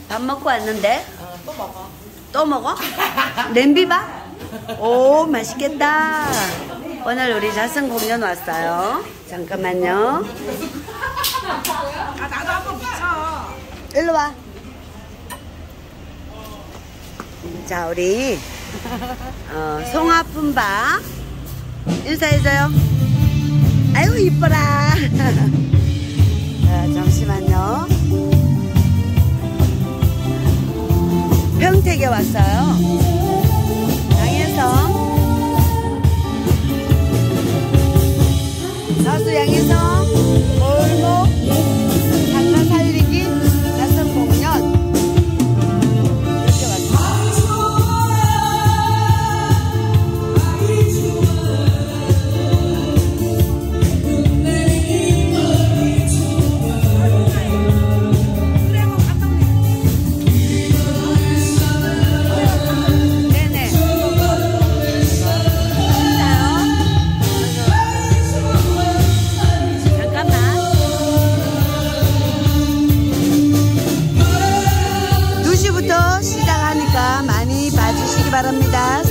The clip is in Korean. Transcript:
밥 먹고 왔는데? 또 먹어. 또 먹어? 냄비밥? 오, 맛있겠다. 오늘 우리 자선 공연 왔어요. 잠깐만요. 나도 한번 붙여. 일로 와. 자, 우리 송화품밥 인사해줘요. 아이고 이뻐라. 자, 잠시만요. 평택에 왔어요. 양혜성 가수 양혜성 골목 장사 살리기 자선 공연 이렇게 왔어요. 네네. 잠깐만. 2시부터 시작하니까 많이 봐주시기 바랍니다.